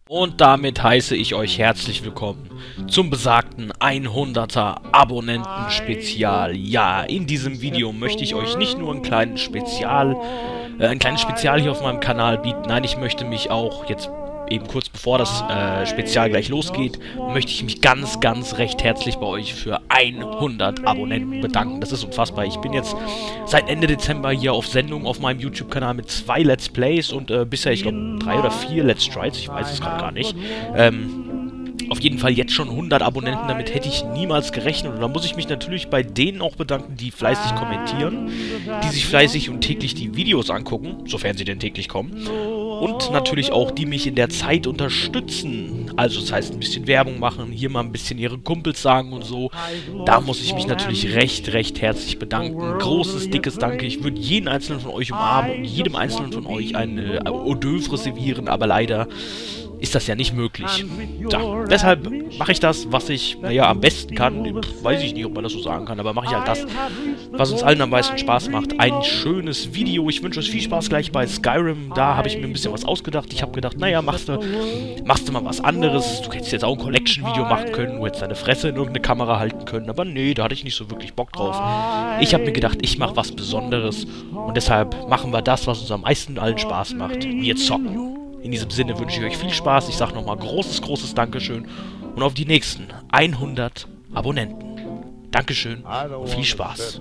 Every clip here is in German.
Und damit heiße ich euch herzlich willkommen zum besagten 100er Abonnenten-Spezial. Ja, in diesem Video möchte ich euch nicht nur ein kleines Spezial hier auf meinem Kanal bieten. Nein, ich möchte mich auch jetzt eben kurz bevor das Spezial gleich losgeht, möchte ich mich ganz recht herzlich bei euch für 100 Abonnenten bedanken. Das ist unfassbar. Ich bin jetzt seit Ende Dezember hier auf Sendung auf meinem YouTube-Kanal mit 2 Let's Plays und bisher, ich glaube, 3 oder 4 Let's Tries. Ich weiß es gerade gar nicht. Auf jeden Fall jetzt schon 100 Abonnenten, damit hätte ich niemals gerechnet. Und da muss ich mich natürlich bei denen auch bedanken, die fleißig kommentieren, die sich fleißig und täglich die Videos angucken, sofern sie denn täglich kommen. Und natürlich auch, die mich in der Zeit unterstützen. Also das heißt, ein bisschen Werbung machen, hier mal ein bisschen ihre Kumpels sagen und so. Da muss ich mich natürlich recht herzlich bedanken. Großes, dickes Danke. Ich würde jeden einzelnen von euch umarmen und jedem einzelnen von euch ein Hors d'oeuvre servieren, aber leider ist das ja nicht möglich. Ja, deshalb mache ich das, was ich, naja, am besten kann. Weiß ich nicht, ob man das so sagen kann, aber mache ich halt das, was uns allen am meisten Spaß macht. Ein schönes Video. Ich wünsche euch viel Spaß gleich bei Skyrim. Da habe ich mir ein bisschen was ausgedacht. Ich habe gedacht, naja, machst du mal was anderes. Du hättest jetzt auch ein Collection-Video machen können. Du hättest deine Fresse in irgendeine Kamera halten können. Aber nee, da hatte ich nicht so wirklich Bock drauf. Ich habe mir gedacht, ich mache was Besonderes. Und deshalb machen wir das, was uns am meisten allen Spaß macht. Wir zocken. In diesem Sinne wünsche ich euch viel Spaß. Ich sage nochmal großes Dankeschön. Und auf die nächsten 100 Abonnenten. Dankeschön und viel Spaß.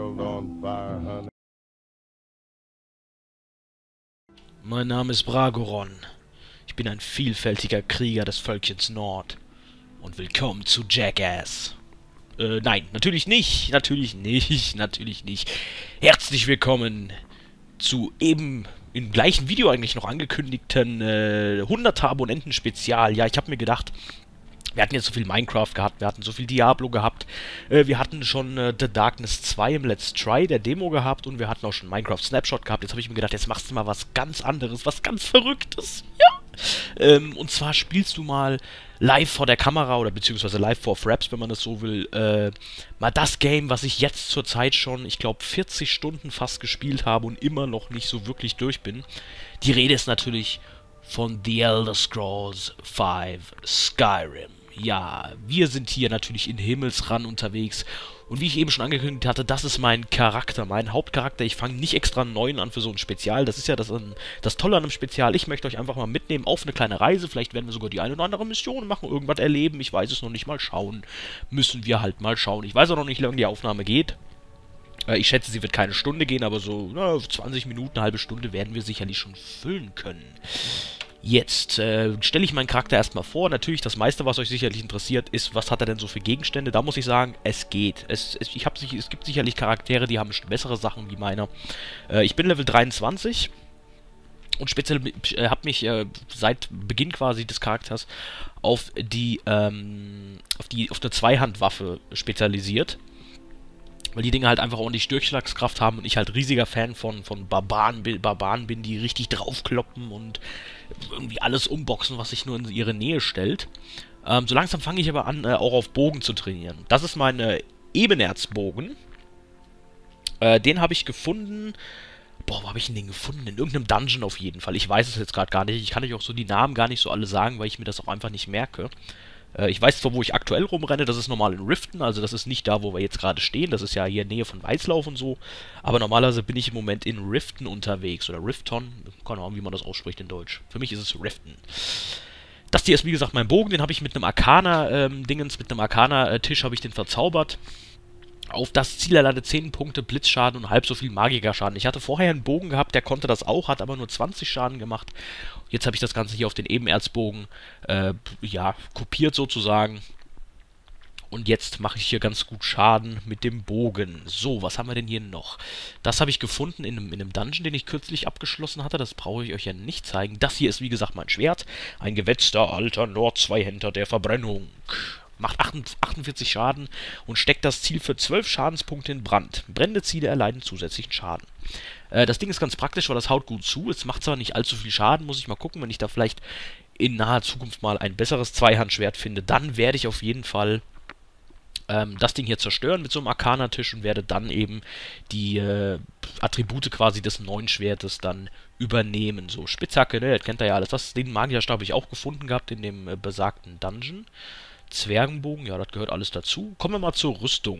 Mein Name ist Bragoron. Ich bin ein vielfältiger Krieger des Völkchens Nord. Und willkommen zu Jackass. Nein, natürlich nicht. Natürlich nicht. Herzlich willkommen zu eben im gleichen Video eigentlich noch angekündigten 100er Abonnenten-Spezial. Ja, ich habe mir gedacht, wir hatten jetzt so viel Minecraft gehabt, wir hatten so viel Diablo gehabt, wir hatten schon The Darkness 2 im Let's Try der Demo gehabt und wir hatten auch schon Minecraft Snapshot gehabt. Jetzt habe ich mir gedacht, jetzt machst du mal was ganz anderes, was ganz Verrücktes. Ja! Und zwar spielst du mal live vor der Kamera oder beziehungsweise live vor Fraps, wenn man das so will, mal das Game, was ich jetzt zurzeit schon, ich glaube, 40 Stunden fast gespielt habe und immer noch nicht so wirklich durch bin. Die Rede ist natürlich von The Elder Scrolls V Skyrim. Ja, wir sind hier natürlich in Himmelsrand unterwegs. Und wie ich eben schon angekündigt hatte, das ist mein Charakter, mein Hauptcharakter. Ich fange nicht extra einen neuen an für so ein Spezial. Das ist ja das Tolle an einem Spezial. Ich möchte euch einfach mal mitnehmen auf eine kleine Reise. Vielleicht werden wir sogar die eine oder andere Mission machen, irgendwas erleben. Ich weiß es noch nicht, mal schauen. Müssen wir halt mal schauen. Ich weiß auch noch nicht, wie lange die Aufnahme geht. Ich schätze, sie wird keine Stunde gehen, aber so 20 Minuten, eine halbe Stunde werden wir sicherlich schon füllen können. Jetzt stelle ich meinen Charakter erstmal vor. Natürlich, das meiste, was euch sicherlich interessiert, ist, was hat er denn so für Gegenstände. Da muss ich sagen, es geht. Es gibt sicherlich Charaktere, die haben bessere Sachen wie meiner. Ich bin Level 23 und speziell habe mich seit Beginn quasi des Charakters auf eine Zweihandwaffe spezialisiert. Weil die Dinge halt einfach ordentlich Durchschlagskraft haben und ich halt riesiger Fan von Barbaren bin, die richtig draufkloppen und irgendwie alles umboxen, was sich nur in ihre Nähe stellt. So langsam fange ich aber an, auch auf Bogen zu trainieren. Das ist mein Ebenerzbogen. Den habe ich gefunden. Boah, wo habe ich den gefunden? In irgendeinem Dungeon auf jeden Fall. Ich weiß es jetzt gerade gar nicht. Ich kann euch auch so die Namen gar nicht so alle sagen, weil ich mir das auch einfach nicht merke. Ich weiß zwar, wo ich aktuell rumrenne, das ist normal in Riften, also das ist nicht da, wo wir jetzt gerade stehen, das ist ja hier in der Nähe von Weißlauf und so, aber normalerweise bin ich im Moment in Riften unterwegs, oder Rifton, keine Ahnung, wie man das ausspricht in Deutsch. Für mich ist es Riften. Das hier ist, wie gesagt, mein Bogen, den habe ich mit einem Arcana-Tisch habe ich den verzaubert. Auf das Ziel erleidet 10 Punkte Blitzschaden und halb so viel Magikerschaden. Ich hatte vorher einen Bogen gehabt, der konnte das auch, hat aber nur 20 Schaden gemacht. Jetzt habe ich das Ganze hier auf den Ebenerzbogen, kopiert sozusagen. Und jetzt mache ich hier ganz gut Schaden mit dem Bogen. So, was haben wir denn hier noch? Das habe ich gefunden in einem Dungeon, den ich kürzlich abgeschlossen hatte. Das brauche ich euch ja nicht zeigen. Das hier ist, wie gesagt, mein Schwert. Ein gewetzter alter Nord-Zweihänder der Verbrennung. Macht 48 Schaden und steckt das Ziel für 12 Schadenspunkte in Brand. Brennende Ziele erleiden zusätzlichen Schaden. Das Ding ist ganz praktisch, weil das haut gut zu. Es macht zwar nicht allzu viel Schaden, muss ich mal gucken, wenn ich da vielleicht in naher Zukunft mal ein besseres Zweihandschwert finde, dann werde ich auf jeden Fall das Ding hier zerstören mit so einem Arcana-Tisch und werde dann eben die Attribute quasi des neuen Schwertes dann übernehmen. So, Spitzhacke, ne, das kennt ihr ja alles. Den Magierstab habe ich auch gefunden gehabt in dem besagten Dungeon. Zwergenbogen, ja, das gehört alles dazu. Kommen wir mal zur Rüstung.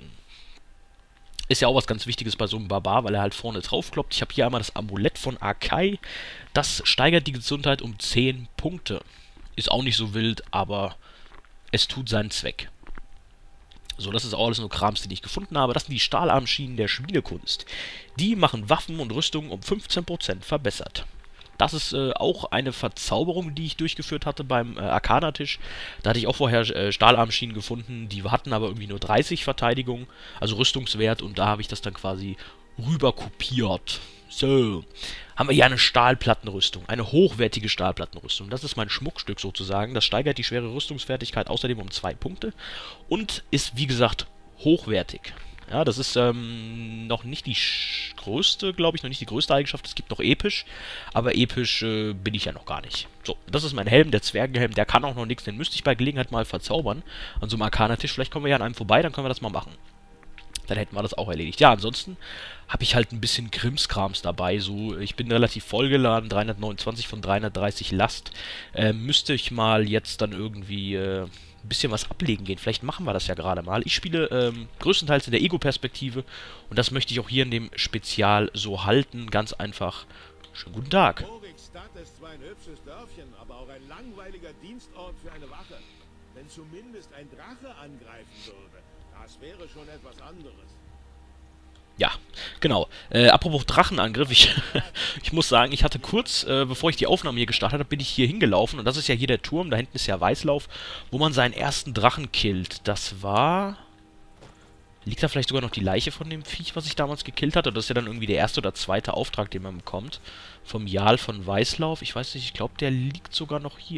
Ist ja auch was ganz Wichtiges bei so einem Barbar, weil er halt vorne drauf kloppt. Ich habe hier einmal das Amulett von Arkai. Das steigert die Gesundheit um 10 Punkte. Ist auch nicht so wild, aber es tut seinen Zweck. So, das ist auch alles nur Krams, den ich gefunden habe. Das sind die Stahlarmschienen der Schmiedekunst. Die machen Waffen und Rüstungen um 15% verbessert. Das ist auch eine Verzauberung, die ich durchgeführt hatte beim Arcana-Tisch. Da hatte ich auch vorher Stahlarmschienen gefunden, die hatten aber irgendwie nur 30 Verteidigung, also Rüstungswert, und da habe ich das dann quasi rüber kopiert. So, haben wir hier eine Stahlplattenrüstung, eine hochwertige Stahlplattenrüstung. Das ist mein Schmuckstück sozusagen. Das steigert die schwere Rüstungsfertigkeit außerdem um 2 Punkte und ist, wie gesagt, hochwertig. Ja, das ist noch nicht die größte, glaube ich, noch nicht die größte Eigenschaft. Es gibt noch episch, aber episch bin ich ja noch gar nicht. So, das ist mein Helm, der Zwergenhelm, der kann auch noch nichts, den müsste ich bei Gelegenheit mal verzaubern an so einem Arcana-Tisch. Vielleicht kommen wir ja an einem vorbei, dann können wir das mal machen. Dann hätten wir das auch erledigt. Ja, ansonsten habe ich halt ein bisschen Krimskrams dabei. So, ich bin relativ vollgeladen, 329 von 330 Last. Müsste ich mal jetzt dann irgendwie ein bisschen was ablegen gehen. Vielleicht machen wir das ja gerade mal. Ich spiele größtenteils in der Ego-Perspektive und das möchte ich auch hier in dem Spezial so halten. Ganz einfach. Schönen guten Tag. Morigstadt ist zwar ein hübsches Dörfchen, aber auch ein langweiliger Dienstort für eine Wache. Wenn zumindest ein Drache angreifen würde, das wäre schon etwas anderes. Ja, genau. Apropos Drachenangriff, ich muss sagen, ich hatte kurz, bevor ich die Aufnahme hier gestartet habe, bin ich hier hingelaufen und das ist ja hier der Turm, da hinten ist ja Weißlauf, wo man seinen ersten Drachen killt. Das war... Liegt da vielleicht sogar noch die Leiche von dem Viech, was ich damals gekillt hatte? Das ist ja dann irgendwie der erste oder zweite Auftrag, den man bekommt. Vom Jarl von Weißlauf. Ich weiß nicht, ich glaube, der liegt sogar noch hier.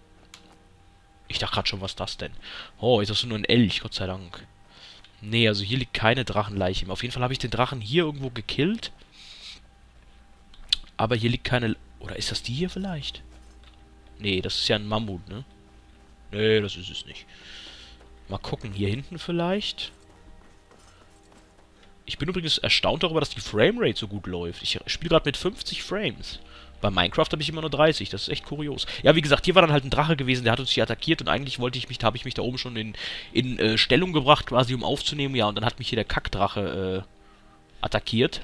Ich dachte gerade schon, was ist das denn? Oh, ist das nur ein Elch, Gott sei Dank. Nee, also hier liegt keine Drachenleiche mehr. Auf jeden Fall habe ich den Drachen hier irgendwo gekillt. Aber hier liegt keine... Oder ist das die hier vielleicht? Nee, das ist ja ein Mammut, ne? Nee, das ist es nicht. Mal gucken, hier hinten vielleicht. Ich bin übrigens erstaunt darüber, dass die Framerate so gut läuft. Ich spiele gerade mit 50 Frames. Bei Minecraft habe ich immer nur 30, das ist echt kurios. Ja, wie gesagt, hier war dann halt ein Drache gewesen, der hat uns hier attackiert und eigentlich wollte ich mich, da habe ich mich da oben schon in Stellung gebracht, quasi um aufzunehmen, ja, und dann hat mich hier der Kackdrache attackiert.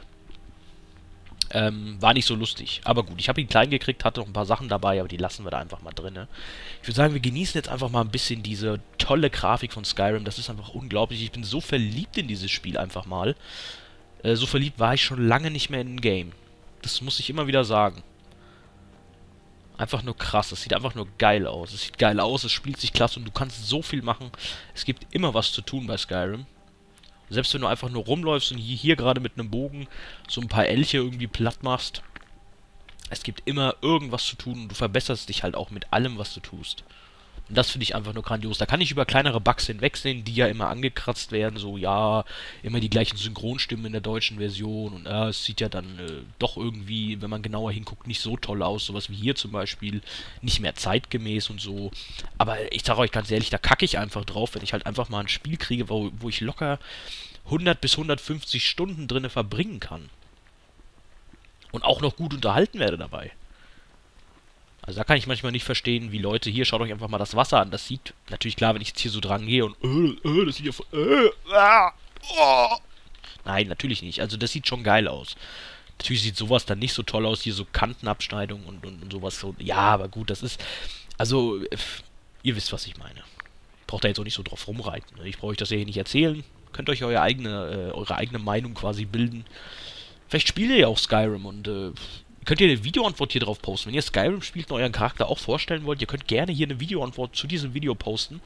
War nicht so lustig. Aber gut, ich habe ihn klein gekriegt, hatte noch ein paar Sachen dabei, aber die lassen wir da einfach mal drin. Ne? Ich würde sagen, wir genießen jetzt einfach mal ein bisschen diese tolle Grafik von Skyrim. Das ist einfach unglaublich. Ich bin so verliebt in dieses Spiel einfach mal. So verliebt war ich schon lange nicht mehr in ein Game. Das muss ich immer wieder sagen. Einfach nur krass. Es sieht einfach nur geil aus. Es sieht geil aus, es spielt sich klasse und du kannst so viel machen. Es gibt immer was zu tun bei Skyrim. Selbst wenn du einfach nur rumläufst und hier gerade mit einem Bogen so ein paar Elche irgendwie platt machst. Es gibt immer irgendwas zu tun und du verbesserst dich halt auch mit allem, was du tust. Und das finde ich einfach nur grandios. Da kann ich über kleinere Bugs hinwegsehen, die ja immer angekratzt werden. So, ja, immer die gleichen Synchronstimmen in der deutschen Version. Und es sieht ja dann doch irgendwie, wenn man genauer hinguckt, nicht so toll aus. Sowas wie hier zum Beispiel. Nicht mehr zeitgemäß und so. Aber ich sage euch ganz ehrlich, da kacke ich einfach drauf, wenn ich halt einfach mal ein Spiel kriege, wo ich locker 100 bis 150 Stunden drinne verbringen kann. Und auch noch gut unterhalten werde dabei. Also da kann ich manchmal nicht verstehen, wie Leute, hier, schaut euch einfach mal das Wasser an. Das sieht, natürlich klar, wenn ich jetzt hier so dran gehe und, das sieht ja nein, natürlich nicht. Also das sieht schon geil aus. Natürlich sieht sowas dann nicht so toll aus, hier so Kantenabschneidung und sowas. So. Ja, aber gut, das ist, also, ihr wisst, was ich meine. Ich brauche da jetzt auch nicht so drauf rumreiten. Ne? Ich brauche euch das ja hier nicht erzählen. Könnt euch eure eigene Meinung quasi bilden. Vielleicht spielt ihr ja auch Skyrim und, könnt ihr eine Videoantwort hier drauf posten. Wenn ihr Skyrim spielt und euren Charakter auch vorstellen wollt, ihr könnt gerne hier eine Videoantwort zu diesem Video posten.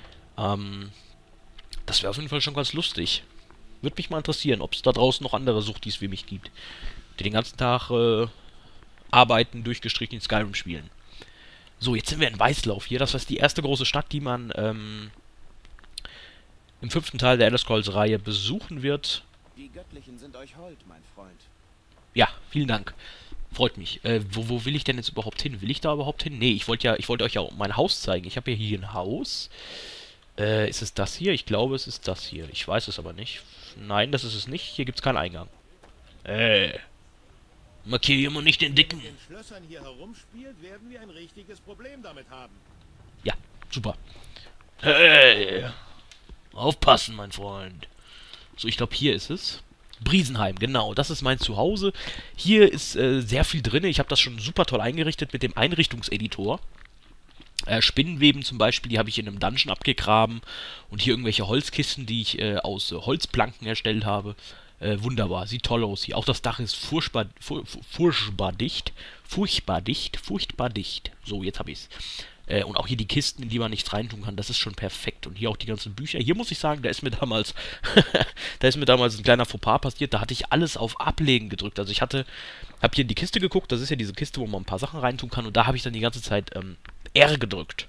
Das wäre auf jeden Fall schon ganz lustig. Würde mich mal interessieren, ob es da draußen noch andere Suchtis wie mich gibt, die den ganzen Tag arbeiten, durchgestrichen in Skyrim spielen. So, jetzt sind wir in Weißlauf hier. Das ist die erste große Stadt, die man im 5. Teil der Elder Scrolls-Reihe besuchen wird. Die Göttlichen sind euch hold, mein Freund. Ja, vielen Dank. Freut mich. Wo will ich denn jetzt überhaupt hin? Will ich da überhaupt hin? Nee, ich wollte euch ja mein Haus zeigen. Ich habe ja hier ein Haus. Ist es das hier? Ich glaube, es ist das hier. Ich weiß es aber nicht. Nein, das ist es nicht. Hier gibt es keinen Eingang. Markiere mal nicht den Dicken. Wenn ihr in den Schlössern hier herumspielt, werden wir ein richtiges Problem damit haben. Ja, super. Hey! Aufpassen, mein Freund. So, ich glaube, hier ist es. Briesenheim, genau. Das ist mein Zuhause. Hier ist sehr viel drin. Ich habe das schon super toll eingerichtet mit dem Einrichtungseditor. Spinnenweben zum Beispiel, die habe ich in einem Dungeon abgegraben. Und hier irgendwelche Holzkisten, die ich aus Holzplanken erstellt habe. Wunderbar, sieht toll aus hier. Auch das Dach ist furchtbar dicht. Furchtbar dicht. So, jetzt habe ich es. Und auch hier die Kisten, in die man nichts reintun kann, das ist schon perfekt. Und hier auch die ganzen Bücher. Hier muss ich sagen, da ist mir damals ein kleiner Fauxpas passiert. Da hatte ich alles auf Ablegen gedrückt. Also habe hier in die Kiste geguckt. Das ist ja diese Kiste, wo man ein paar Sachen reintun kann. Und da habe ich dann die ganze Zeit R gedrückt.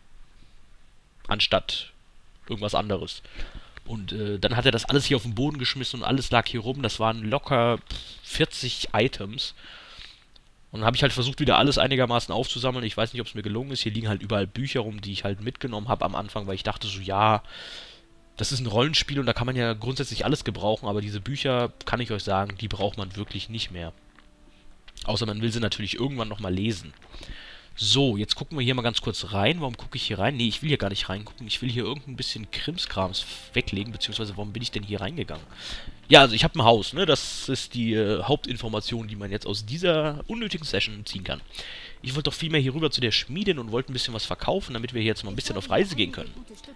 Anstatt irgendwas anderes. Und dann hat er das alles hier auf den Boden geschmissen und alles lag hier rum. Das waren locker 40 Items. Und dann habe ich halt versucht, wieder alles einigermaßen aufzusammeln. Ich weiß nicht, ob es mir gelungen ist. Hier liegen halt überall Bücher rum, die ich halt mitgenommen habe am Anfang, weil ich dachte so, ja, das ist ein Rollenspiel und da kann man ja grundsätzlich alles gebrauchen. Aber diese Bücher, kann ich euch sagen, die braucht man wirklich nicht mehr. Außer man will sie natürlich irgendwann nochmal lesen. So, jetzt gucken wir hier mal ganz kurz rein. Warum gucke ich hier rein? Nee, ich will hier gar nicht reingucken. Ich will hier irgendein bisschen Krimskrams weglegen, beziehungsweise warum bin ich denn hier reingegangen? Ja, also ich habe ein Haus, ne? Das ist die Hauptinformation, die man jetzt aus dieser unnötigen Session ziehen kann. Ich wollte doch vielmehr hier rüber zu der Schmiedin und wollte ein bisschen was verkaufen, damit wir hier jetzt mal ein bisschen auf Reise gehen können.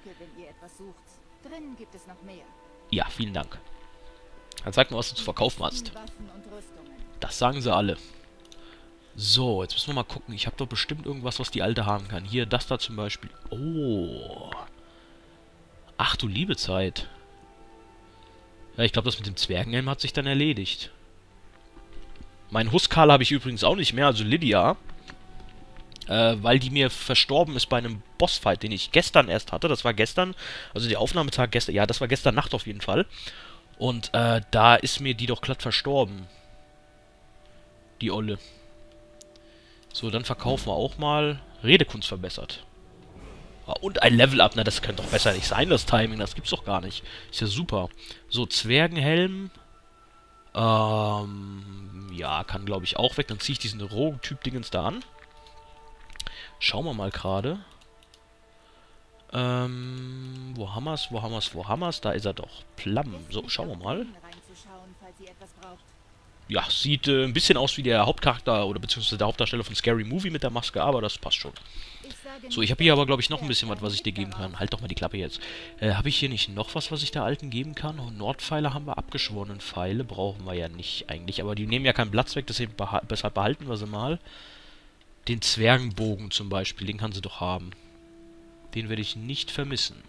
Ja, vielen Dank. Dann sag mal, was du zu verkaufen hast. Das sagen sie alle. So, jetzt müssen wir mal gucken. Ich habe doch bestimmt irgendwas, was die Alte haben kann. Hier, das da zum Beispiel. Oh. Ach du liebe Zeit. Ja, ich glaube, das mit dem Zwergenhelm hat sich dann erledigt. Mein Huskarl habe ich übrigens auch nicht mehr, also Lydia. Weil die mir verstorben ist bei einem Bossfight, den ich gestern erst hatte. Das war gestern, also der Aufnahmetag gestern. Ja, das war gestern Nacht auf jeden Fall. Und da ist mir die doch glatt verstorben. Die Olle. So, dann verkaufen wir auch mal. Redekunst verbessert. Und ein Level-Up. Na, das könnte doch besser nicht sein, das Timing. Das gibt's doch gar nicht. Ist ja super. So, Zwergenhelm. Ja, kann glaube ich auch weg. Dann ziehe ich diesen Rogen-Typ-Dingens da an. Schauen wir mal gerade. Wo haben wir's? Da ist er doch. Plum. So, schauen wir mal. Ja, sieht ein bisschen aus wie der Hauptcharakter oder beziehungsweise der Hauptdarsteller von Scary Movie mit der Maske, aber das passt schon. So, ich habe hier aber, glaube ich, noch ein bisschen was ich dir geben kann. Halt doch mal die Klappe jetzt. Habe ich hier nicht noch was ich der Alten geben kann? Oh, Nordpfeile haben wir, abgeschworenen Pfeile brauchen wir ja nicht eigentlich, aber die nehmen ja keinen Platz weg, deshalb behalten wir sie mal. Den Zwergenbogen zum Beispiel, den kann sie doch haben. Den werde ich nicht vermissen.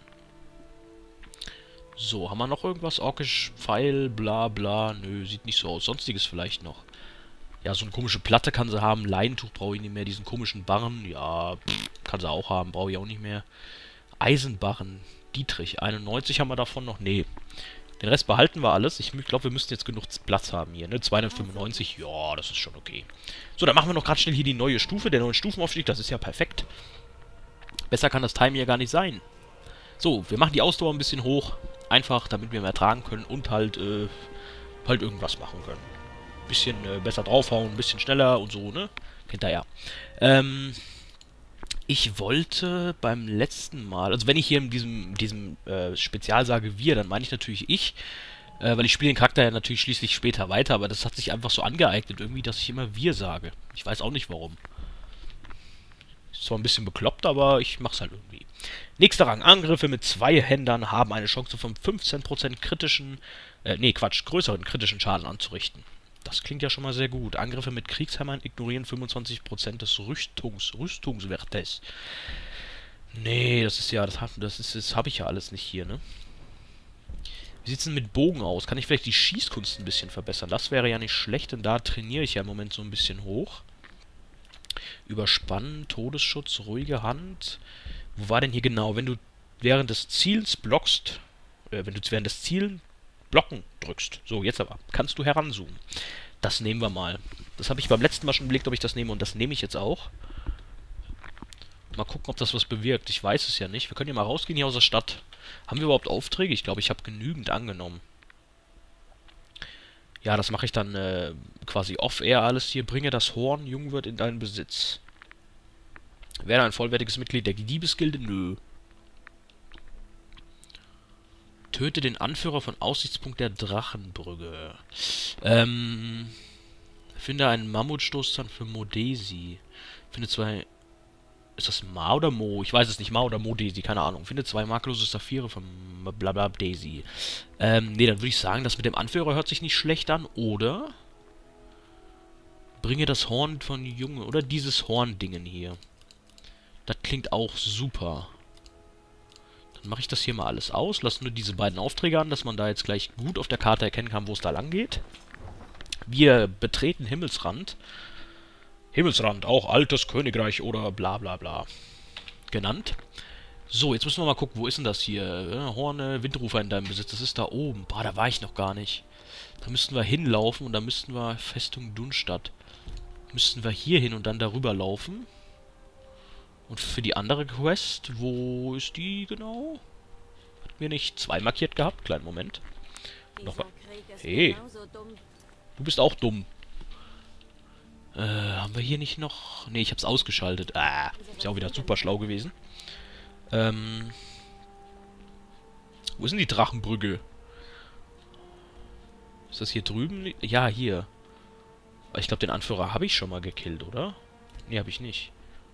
So, haben wir noch irgendwas? Orkisch, Pfeil, bla bla. Nö, sieht nicht so aus. Sonstiges vielleicht noch. Ja, so eine komische Platte kann sie haben. Leintuch brauche ich nicht mehr. Diesen komischen Barren, ja, kann sie auch haben. Brauche ich auch nicht mehr. Eisenbarren, Dietrich, 91 haben wir davon noch. Nee. Den Rest behalten wir alles. Ich glaube, wir müssten jetzt genug Platz haben hier, ne? 295, ja, das ist schon okay. So, dann machen wir noch gerade schnell hier die neue Stufe. Der neue Stufenaufstieg, das ist ja perfekt. Besser kann das Timing ja gar nicht sein. So, wir machen die Ausdauer ein bisschen hoch. Einfach, damit wir mehr tragen können und halt irgendwas machen können. Bisschen besser draufhauen, ein bisschen schneller und so, ne? Kennt ihr ja. Ich wollte beim letzten Mal, also wenn ich hier in diesem Spezial sage wir, dann meine ich natürlich ich, weil ich spiele den Charakter ja natürlich schließlich später weiter, aber das hat sich einfach so angeeignet irgendwie, dass ich immer wir sage. Ich weiß auch nicht warum. Ist zwar ein bisschen bekloppt, aber ich mach's halt irgendwie. Nächster Rang. Angriffe mit 2 Händern haben eine Chance von 15% größeren kritischen Schaden anzurichten. Das klingt ja schon mal sehr gut. Angriffe mit Kriegshämmern ignorieren 25% des Rüstungswertes. Nee, das habe ich ja alles nicht hier, ne? Wie sieht's denn mit Bogen aus? Kann ich vielleicht die Schießkunst ein bisschen verbessern? Das wäre ja nicht schlecht, denn da trainiere ich ja im Moment so ein bisschen hoch. Überspannen, Todesschutz, ruhige Hand. Wo war denn hier genau? Wenn du während des Ziels blockst, Blocken drückst. So, jetzt aber. Kannst du heranzoomen. Das nehmen wir mal. Das habe ich beim letzten Mal schon überlegt, ob ich das nehme und das nehme ich jetzt auch. Mal gucken, ob das was bewirkt. Ich weiß es ja nicht. Wir können ja mal rausgehen hier aus der Stadt. Haben wir überhaupt Aufträge? Ich glaube, ich habe genügend angenommen. Ja, das mache ich dann quasi off-air alles hier. Bringe das Horn, Jungwirt, in deinen Besitz. Werde ein vollwertiges Mitglied der Diebesgilde? Nö. Töte den Anführer von Aussichtspunkt der Drachenbrücke. Finde einen Mammutstoßzahn für Modesi. Finde zwei... Ist das Ma oder Mo? Ich weiß es nicht. Ma oder Modesi, keine Ahnung. Finde zwei makellose Saphire von Blabla Daisy. Nee, dann würde ich sagen, das mit dem Anführer hört sich nicht schlecht an. Oder... Bringe das Horn von Junge. Oder dieses Horndingen hier. Das klingt auch super. Dann mache ich das hier mal alles aus. Lasse nur diese beiden Aufträge an, dass man da jetzt gleich gut auf der Karte erkennen kann, wo es da lang geht. Wir betreten Himmelsrand. Himmelsrand, auch altes Königreich oder bla bla bla genannt. So, jetzt müssen wir mal gucken, wo ist denn das hier? Horne, Windrufer in deinem Besitz. Das ist da oben. Boah, da war ich noch gar nicht. Da müssten wir hinlaufen und da müssten wir Festung Dunstadt. Müssten wir hier hin und dann darüber laufen. Und für die andere Quest, wo ist die genau? Hat mir nicht 2 markiert gehabt? Kleinen Moment. Noch mal. Hey. Du bist auch dumm. Haben wir hier nicht noch... Ne, ich hab's ausgeschaltet. Ist ja auch wieder super schlau gewesen. Wo ist denn die Drachenbrücke? Ist das hier drüben? Ja, hier. Ich glaube, den Anführer habe ich schon mal gekillt, oder? Ne, habe ich nicht.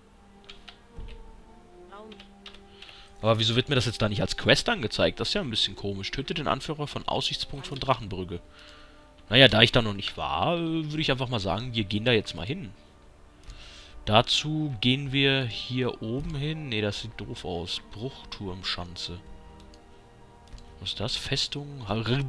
Aber wieso wird mir das jetzt da nicht als Quest angezeigt? Das ist ja ein bisschen komisch. Töte den Anführer von Aussichtspunkt von Drachenbrücke. Naja, da ich da noch nicht war, würde ich einfach mal sagen, wir gehen da jetzt mal hin. Dazu gehen wir hier oben hin. Ne, das sieht doof aus. Bruchturmschanze. Was ist das? Festung?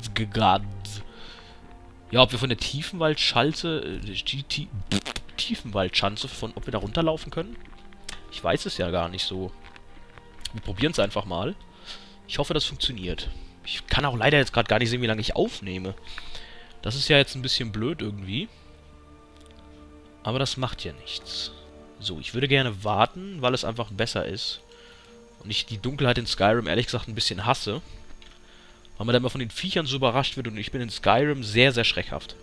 Ja, ob wir von der Tiefenwaldschanze... Tiefenwaldschanze, ob wir da runterlaufen können? Ich weiß es ja gar nicht so. Wir probieren es einfach mal. Ich hoffe, das funktioniert. Ich kann auch leider jetzt gerade gar nicht sehen, wie lange ich aufnehme. Das ist ja jetzt ein bisschen blöd irgendwie. Aber das macht ja nichts. So, ich würde gerne warten, weil es einfach besser ist. Und ich die Dunkelheit in Skyrim ehrlich gesagt ein bisschen hasse. Weil man da immer von den Viechern so überrascht wird und ich bin in Skyrim sehr, sehr schreckhaft.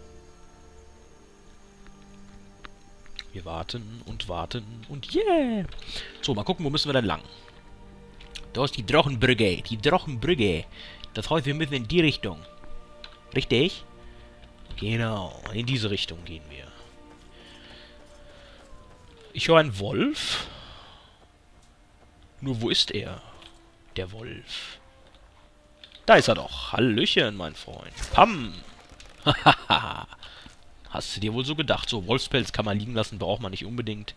Wir warten und yeah! So, mal gucken, wo müssen wir denn lang? Da ist die Drachenbrücke. Die Drachenbrücke. Das heißt, wir müssen in die Richtung. Richtig? Genau, in diese Richtung gehen wir. Ich höre einen Wolf. Nur wo ist er? Der Wolf. Da ist er doch. Hallöchen, mein Freund. Pam! Hahaha. Hast du dir wohl so gedacht? So, Wolfspelz kann man liegen lassen, braucht man nicht unbedingt.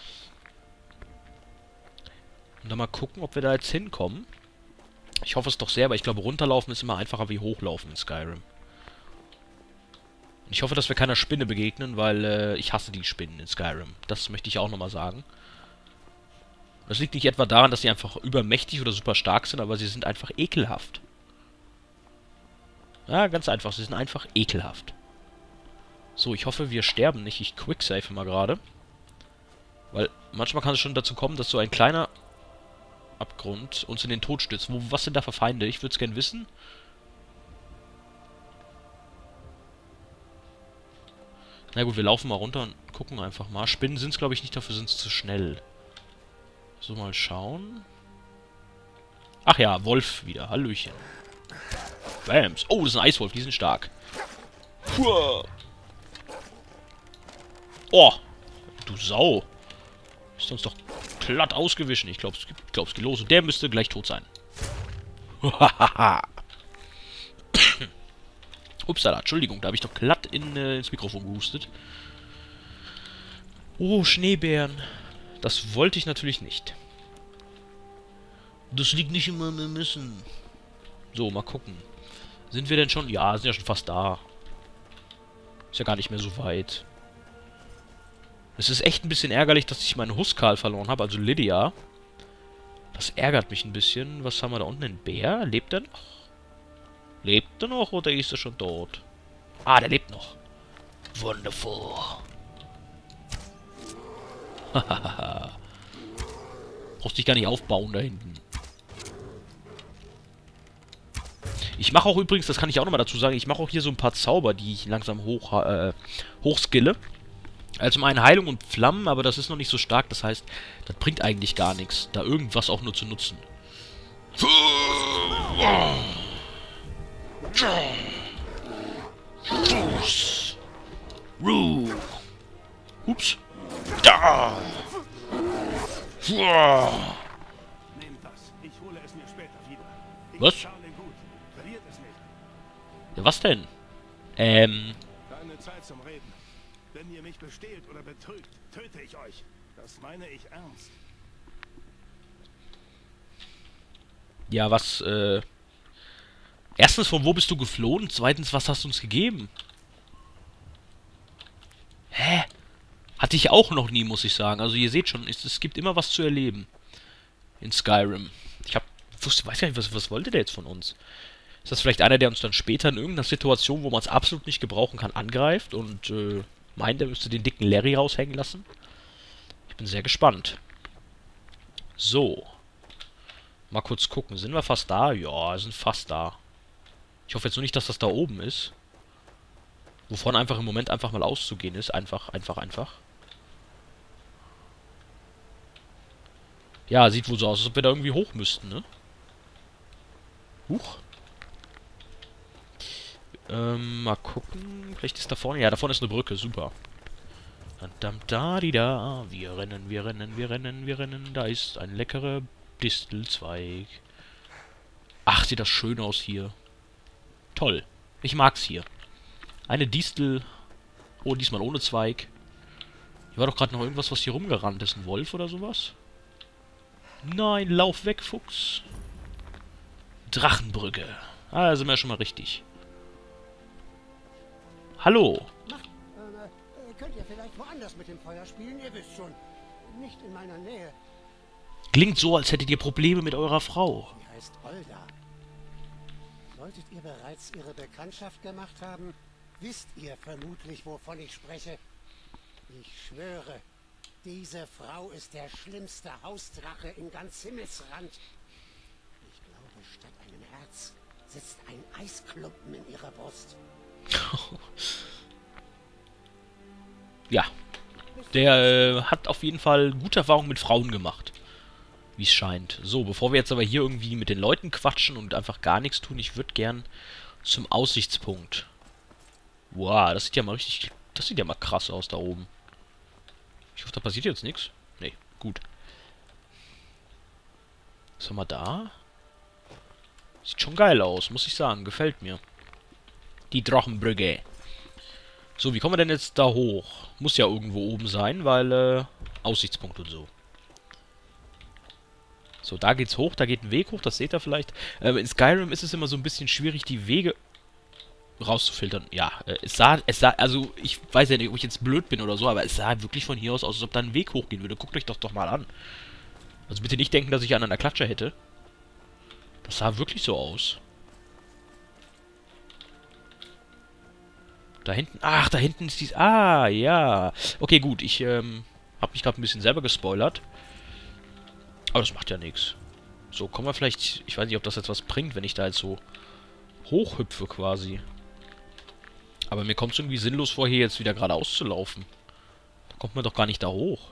Und dann mal gucken, ob wir da jetzt hinkommen. Ich hoffe es doch sehr, aber ich glaube, runterlaufen ist immer einfacher wie hochlaufen in Skyrim. Ich hoffe, dass wir keiner Spinne begegnen, weil ich hasse die Spinnen in Skyrim. Das möchte ich auch nochmal sagen. Das liegt nicht etwa daran, dass sie einfach übermächtig oder super stark sind, aber sie sind einfach ekelhaft. Ja, ganz einfach. Sie sind einfach ekelhaft. So, ich hoffe, wir sterben nicht. Ich quicksave mal gerade. Weil manchmal kann es schon dazu kommen, dass so ein kleiner Abgrund uns in den Tod stürzt. Was sind da für Feinde? Ich würde es gern wissen. Na gut, wir laufen mal runter und gucken einfach mal. Spinnen sind es, glaube ich, nicht. Dafür sind es zu schnell. So, mal schauen. Ach ja, Wolf wieder. Hallöchen. Bams. Oh, das ist ein Eiswolf. Die sind stark. Puh. Oh, du Sau. Ist uns doch glatt ausgewichen. Ich glaub's geht los. Und der müsste gleich tot sein. Hahaha. Upsala, Entschuldigung, da habe ich doch glatt ins Mikrofon gehustet. Oh, Schneebären. Das wollte ich natürlich nicht. Das liegt nicht in meinem Ermessen. So, mal gucken. Sind wir denn schon... Ja, sind ja schon fast da. Ist ja gar nicht mehr so weit. Es ist echt ein bisschen ärgerlich, dass ich meinen Huskal verloren habe, also Lydia. Das ärgert mich ein bisschen. Was haben wir da unten? Ein Bär? Lebt er noch? Lebt er noch oder ist er schon tot? Ah, der lebt noch. Wonderful. Brauchst dich gar nicht aufbauen da hinten. Ich mache auch übrigens, das kann ich auch nochmal dazu sagen, ich mache auch hier so ein paar Zauber, die ich langsam hochskille. Also zum einen Heilung und Flammen, aber das ist noch nicht so stark, das heißt, das bringt eigentlich gar nichts, da irgendwas auch nur zu nutzen. Ups. Da. Nehmt das. Ich hole es mir später wieder. Was? Zahle gut. Verliert es nicht. Ja, was denn? Keine Zeit zum Reden. Wenn ihr mich bestehlt oder betrügt, töte ich euch. Das meine ich ernst. Ja, was, erstens, von wo bist du geflohen? Zweitens, was hast du uns gegeben? Hä? Hatte ich auch noch nie, muss ich sagen. Also ihr seht schon, es gibt immer was zu erleben. In Skyrim. Weiß gar nicht, was wollte der jetzt von uns? Ist das vielleicht einer, der uns dann später in irgendeiner Situation, wo man es absolut nicht gebrauchen kann, angreift und meint, er müsste den dicken Larry raushängen lassen? Ich bin sehr gespannt. So. Mal kurz gucken. Sind wir fast da? Ja, wir sind fast da. Ich hoffe jetzt nur nicht, dass das da oben ist. Wovon einfach im Moment einfach mal auszugehen ist. Einfach. Ja, sieht wohl so aus, als ob wir da irgendwie hoch müssten, ne? Huch. Mal gucken. Vielleicht ist da vorne... Ja, da vorne ist eine Brücke. Super. Da. Wir rennen. Da ist ein leckerer Distelzweig. Ach, sieht das schön aus hier. Toll. Ich mag's hier. Eine Distel. Oh, diesmal ohne Zweig. Hier war doch gerade noch irgendwas, was hier rumgerannt ist. Ein Wolf oder sowas? Nein, lauf weg, Fuchs. Drachenbrücke. Ah, da sind wir schon mal richtig. Hallo. Könnt ihr vielleicht woanders mit dem Feuer spielen? Ihr wisst schon. Nicht in meiner Nähe. Klingt so, als hättet ihr Probleme mit eurer Frau. Sie heißt Olda. Solltet ihr bereits ihre Bekanntschaft gemacht haben, wisst ihr vermutlich, wovon ich spreche. Ich schwöre, diese Frau ist der schlimmste Hausdrache in ganz Himmelsrand. Ich glaube, statt einem Herz sitzt ein Eisklumpen in ihrer Brust. Ja. Der hat auf jeden Fall gute Erfahrungen mit Frauen gemacht. Wie es scheint. So, bevor wir jetzt aber hier irgendwie mit den Leuten quatschen und einfach gar nichts tun, ich würde gern zum Aussichtspunkt. Wow, das sieht ja mal richtig... Das sieht ja mal krass aus da oben. Ich hoffe, da passiert jetzt nichts. Nee, gut. Was haben wir da? Sieht schon geil aus, muss ich sagen. Gefällt mir. Die Drachenbrücke. So, wie kommen wir denn jetzt da hoch? Muss ja irgendwo oben sein, weil, Aussichtspunkt und so. So, da geht's hoch, da geht ein Weg hoch, das seht ihr vielleicht. In Skyrim ist es immer so ein bisschen schwierig, die Wege rauszufiltern. Ja, es sah, also, ich weiß ja nicht, ob ich jetzt blöd bin oder so, aber es sah wirklich von hier aus, als ob da ein Weg hochgehen würde. Guckt euch das doch mal an. Also bitte nicht denken, dass ich einen an der Klatsche hätte. Das sah wirklich so aus. Da hinten, ach, da hinten ist dies, ah, ja. Okay, gut, ich, hab mich gerade ein bisschen selber gespoilert. Aber das macht ja nichts. So, kommen wir vielleicht... Ich weiß nicht, ob das jetzt was bringt, wenn ich da jetzt so hochhüpfe quasi. Aber mir kommt es irgendwie sinnlos vor, hier jetzt wieder geradeaus zu laufen. Da kommt man doch gar nicht da hoch.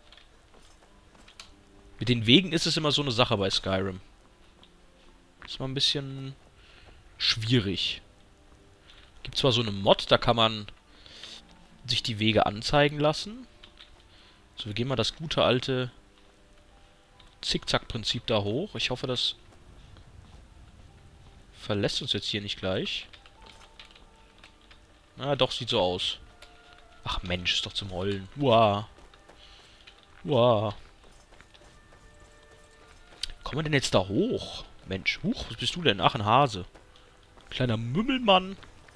Mit den Wegen ist es immer so eine Sache bei Skyrim. Ist mal ein bisschen schwierig. Gibt zwar so eine Mod, da kann man sich die Wege anzeigen lassen. So, wir gehen mal das gute alte Zickzack-Prinzip da hoch. Ich hoffe, das verlässt uns jetzt hier nicht gleich. Na, doch, sieht so aus. Ach Mensch, ist doch zum Heulen. Uah. Uah. Kommen wir denn jetzt da hoch? Mensch, huch, was bist du denn? Ach, ein Hase. Kleiner Mümmelmann.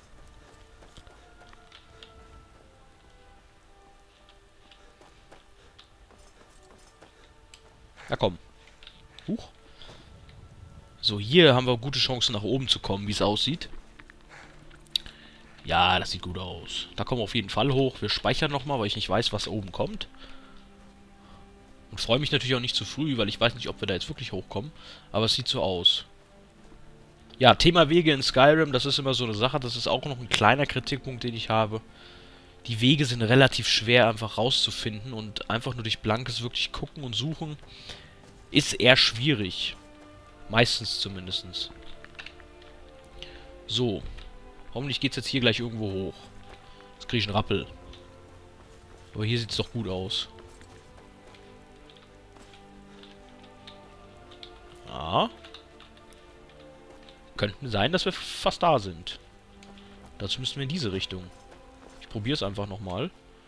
Na komm. Huch. So, hier haben wir gute Chancen nach oben zu kommen, wie es aussieht. Ja, das sieht gut aus. Da kommen wir auf jeden Fall hoch. Wir speichern nochmal, weil ich nicht weiß, was oben kommt. Und freue mich natürlich auch nicht zu früh, weil ich weiß nicht, ob wir da jetzt wirklich hochkommen. Aber es sieht so aus. Ja, Thema Wege in Skyrim, das ist immer so eine Sache. Das ist auch noch ein kleiner Kritikpunkt, den ich habe. Die Wege sind relativ schwer einfach rauszufinden. Und einfach nur durch blankes wirklich gucken und suchen ist eher schwierig. Meistens zumindest. So. Hoffentlich geht es jetzt hier gleich irgendwo hoch. Jetzt kriege ich einen Rappel. Aber hier sieht es doch gut aus. Ja. Könnten sein, dass wir fast da sind. Dazu müssen wir in diese Richtung. Ich probiere es einfach nochmal.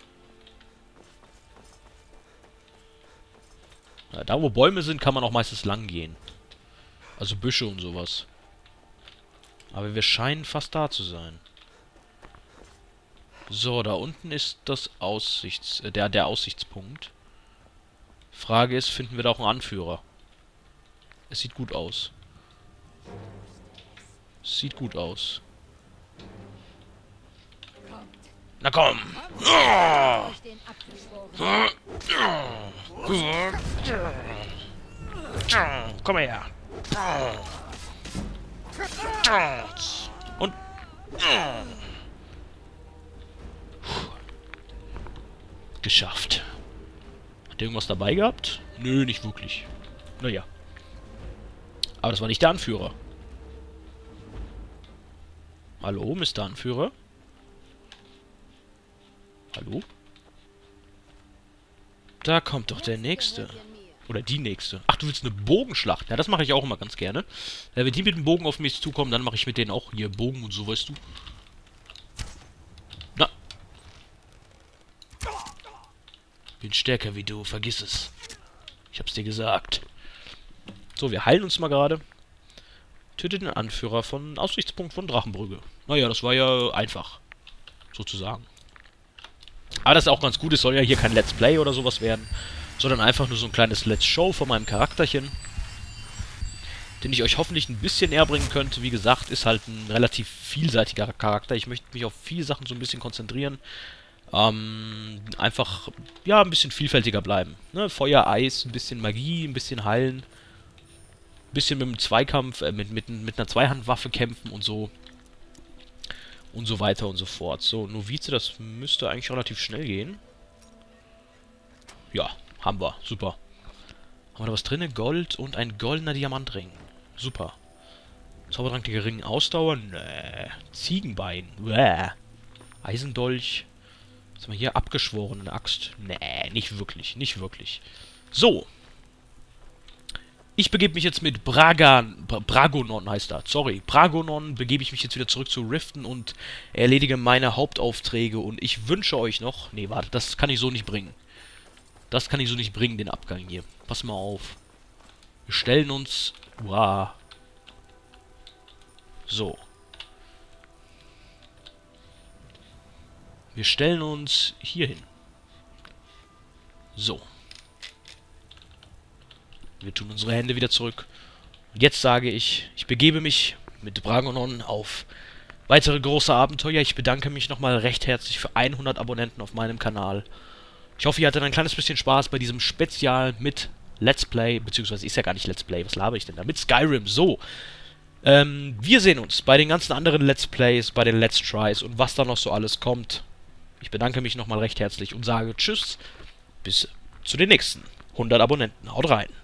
Ja, da wo Bäume sind, kann man auch meistens lang gehen. Also Büsche und sowas. Aber wir scheinen fast da zu sein. So, da unten ist das der Aussichtspunkt. Frage ist, finden wir da auch einen Anführer? Es sieht gut aus. Es sieht gut aus. Na komm! Komm her! Und... Geschafft. Hat der irgendwas dabei gehabt? Nö, nicht wirklich. Naja. Aber das war nicht der Anführer. Hallo, Mr. Anführer? Hallo? Da kommt doch der Nächste. Oder die Nächste. Ach, du willst eine Bogenschlacht? Ja, das mache ich auch immer ganz gerne. Wenn die mit dem Bogen auf mich zukommen, dann mache ich mit denen auch hier Bogen und so, weißt du. Na. Bin stärker wie du, vergiss es. Ich hab's dir gesagt. So, wir heilen uns mal gerade. Tötet den Anführer von Aussichtspunkt von Drachenbrügge. Naja, das war ja einfach. Sozusagen. Aber das ist auch ganz gut. Es soll ja hier kein Let's Play oder sowas werden. Sondern einfach nur so ein kleines Let's Show von meinem Charakterchen. Den ich euch hoffentlich ein bisschen näher bringen könnte. Wie gesagt, ist halt ein relativ vielseitiger Charakter. Ich möchte mich auf viele Sachen so ein bisschen konzentrieren. Einfach, ja, ein bisschen vielfältiger bleiben. Ne? Feuer, Eis, ein bisschen Magie, ein bisschen heilen. Ein bisschen mit dem Zweikampf, mit einer Zweihandwaffe kämpfen und so. Und so weiter und so fort. So, Novize, das müsste eigentlich relativ schnell gehen. Ja, haben wir. Super. Haben wir da was drin? Gold und ein goldener Diamantring. Super. Zaubertrank der geringen Ausdauer? Nee. Ziegenbein? Bäh. Eisendolch. Was haben wir hier? Abgeschworene Axt? Nee, nicht wirklich. Nicht wirklich. So. Ich begebe mich jetzt mit Bragonon heißt er. Sorry. Bragonon begebe ich mich jetzt wieder zurück zu Riften und erledige meine Hauptaufträge. Und ich wünsche euch noch... Nee, warte, das kann ich so nicht bringen. Das kann ich so nicht bringen, den Abgang hier. Pass mal auf. Wir stellen uns... Wow. So. Wir stellen uns hier hin. So. Wir tun unsere Hände wieder zurück. Und jetzt sage ich, ich begebe mich mit Bragonon auf weitere große Abenteuer. Ich bedanke mich nochmal recht herzlich für 100 Abonnenten auf meinem Kanal. Ich hoffe, ihr hattet ein kleines bisschen Spaß bei diesem Spezial mit Let's Play, beziehungsweise ist ja gar nicht Let's Play, was laber ich denn da? Mit Skyrim, so. Wir sehen uns bei den ganzen anderen Let's Plays, bei den Let's Tries und was da noch so alles kommt. Ich bedanke mich nochmal recht herzlich und sage Tschüss, bis zu den nächsten 100 Abonnenten. Haut rein.